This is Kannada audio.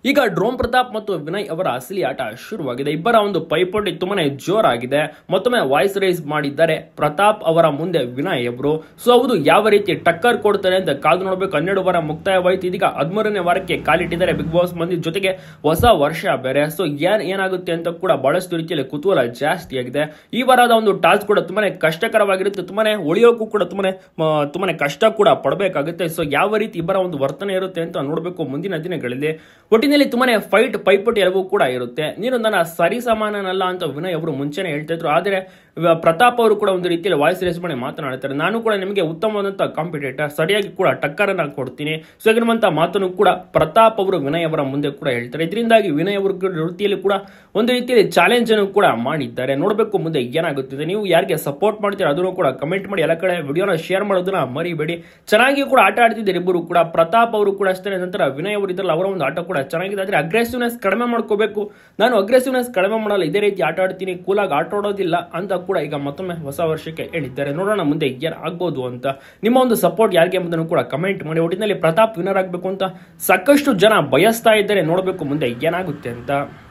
ಈಗ ಡ್ರೋನ್ ಪ್ರತಾಪ್ ಮತ್ತು ವಿನಯ್ ಅವರ ಅಸಲಿ ಆಟ ಶುರುವಾಗಿದೆ. ಇಬ್ಬರ ಒಂದು ಪೈಪೋಟಿ ತುಂಬಾನೇ ಜೋರಾಗಿದೆ. ಮತ್ತೊಮ್ಮೆ ವಾಯ್ಸ್ ರೈಸ್ ಮಾಡಿದ್ದಾರೆ ಪ್ರತಾಪ್ ಅವರ ಮುಂದೆ ವಿನಯ್ ಅವರು. ಸೊ ಹೌದು, ಯಾವ ರೀತಿ ಟಕ್ಕರ್ ಕೊಡ್ತಾರೆ ಅಂತ ಕಾದು ನೋಡಬೇಕು. 12 ವಾರ ಮುಕ್ತಾಯವಾಯಿತು. ಇದೀಗ 13ನೇ ವಾರಕ್ಕೆ ಕಾಲಿಟ್ಟಿದ್ದಾರೆ ಬಿಗ್ ಬಾಸ್ ಮಂದಿ ಜೊತೆಗೆ. ಹೊಸ ವರ್ಷ ಬೇರೆ. ಸೊ ಏನಾಗುತ್ತೆ ಅಂತ ಕೂಡ ಬಹಳಷ್ಟು ರೀತಿಯಲ್ಲಿ ಕುತೂಹಲ ಜಾಸ್ತಿ ಆಗಿದೆ. ಈ ವಾರದ ಒಂದು ಟಾಸ್ಕ್ ಕೂಡ ತುಂಬಾನೇ ಕಷ್ಟಕರವಾಗಿರುತ್ತೆ. ತುಂಬಾನೇ ಉಳಿಯೋಕ್ಕೂ ಕೂಡ ತುಂಬಾನೇ ಕಷ್ಟ ಕೂಡ ಪಡಬೇಕಾಗುತ್ತೆ. ಸೊ ಯಾವ ರೀತಿ ಇಬ್ಬರ ಒಂದು ವರ್ತನೆ ಇರುತ್ತೆ ಅಂತ ನೋಡಬೇಕು ಮುಂದಿನ ದಿನಗಳಲ್ಲಿ. ಒಟ್ಟಿನಲ್ಲಿ ತುಂಬಾನೇ ಫೈಟ್ ಪೈಪೋಟಿ ಎಲ್ಲವೂ ಕೂಡ ಇರುತ್ತೆ. ನೀನು ನನ್ನ ಸರಿ ಸಮಾನನಲ್ಲ ಅಂತ ವಿನಯ್ ಅವರು ಮುಂಚೆನೆ ಹೇಳ್ತಾ ಇದ್ರು. ಆದರೆ ಪ್ರತಾಪ್ ಅವರು ಕೂಡ ಒಂದು ರೀತಿಯಲ್ಲಿ ವಾಯ್ಸ್ ರೇಸ್ ಮಾಡಿ ಮಾತನಾಡ್ತಾರೆ. ನಾನು ಕೂಡ ನಿಮಗೆ ಉತ್ತಮವಾದಂತಹ ಕಾಂಪಿಟೇಟರ್, ಸರಿಯಾಗಿ ಕೂಡ ಟಕ್ಕರನ್ನ ಕೊಡ್ತೀನಿ. ಸೊ ಆಗಿರುವಂತಹ ಮಾತನ್ನು ಕೂಡ ಪ್ರತಾಪ್ ಅವರು ವಿನಯ್ ಅವರ ಮುಂದೆ ಕೂಡ ಹೇಳ್ತಾರೆ. ಇದರಿಂದಾಗಿ ವಿನಯ್ ಅವರ ವೃತ್ತಿಯಲ್ಲಿ ಕೂಡ ಒಂದು ರೀತಿಯಲ್ಲಿ ಚಾಲೆಂಜ್ ಅನ್ನು ಕೂಡ ಮಾಡಿದ್ದಾರೆ. ನೋಡಬೇಕು ಮುಂದೆ ಏನಾಗುತ್ತಿದೆ. ನೀವು ಯಾರಿಗೆ ಸಪೋರ್ಟ್ ಮಾಡ್ತೀರಾ ಅದನ್ನು ಕೂಡ ಕಮೆಂಟ್ ಮಾಡಿ. ಎಲ್ಲ ಕಡೆ ವಿಡಿಯೋನ ಶೇರ್ ಮಾಡೋದನ್ನ ಮರಿಬೇಡಿ. ಚೆನ್ನಾಗಿ ಕೂಡ ಆಟ ಆಡ್ತಿದ್ದಾರೆ ಇಬ್ಬರು ಕೂಡ. ಪ್ರತಾಪ್ ಅವರು ಕೂಡ ಅಷ್ಟೇ. ನಂತರ ವಿನಯ್ ಅವರು ಇದ್ರಲ್ಲ, ಅವರ ಒಂದು ಆಟ ಕೂಡ ಚೆನ್ನಾಗಿದೆ. ಆದ್ರೆ ಅಗ್ರೆಸಿವ್ನೆಸ್ ಕಡಿಮೆ ಮಾಡ್ಕೋಬೇಕು. ನಾನು ಅಗ್ರೆಸಿವ್ನೆಸ್ ಕಡಿಮೆ ಮಾಡಲ್ಲ, ಇದೇ ರೀತಿ ಆಟ ಆಡ್ತೀನಿ, ಕೂಲಾಗಿ ಆಟ ಆಡೋದಿಲ್ಲ ಅಂತ ಕೂಡ ಈಗ ಮತ್ತೊಮ್ಮೆ ಹೊಸ ವರ್ಷಕ್ಕೆ ಹೇಳಿದ್ದಾರೆ. ನೋಡೋಣ ಮುಂದೆ ಏನು ಆಗ್ಬೋದು ಅಂತ. ನಿಮ್ಮ ಒಂದು ಸಪೋರ್ಟ್ ಯಾರಿಗೆ ಎಂಬುದನ್ನು ಕೂಡ ಕಮೆಂಟ್ ಮಾಡಿ. ಒಟ್ಟಿನಲ್ಲಿ ಪ್ರತಾಪ್ ವಿನ್ನರ್ ಆಗಬೇಕು ಅಂತ ಸಾಕಷ್ಟು ಜನ ಬಯಸ್ತಾ ಇದ್ದಾರೆ. ನೋಡಬೇಕು ಮುಂದೆ ಏನಾಗುತ್ತೆ ಅಂತ.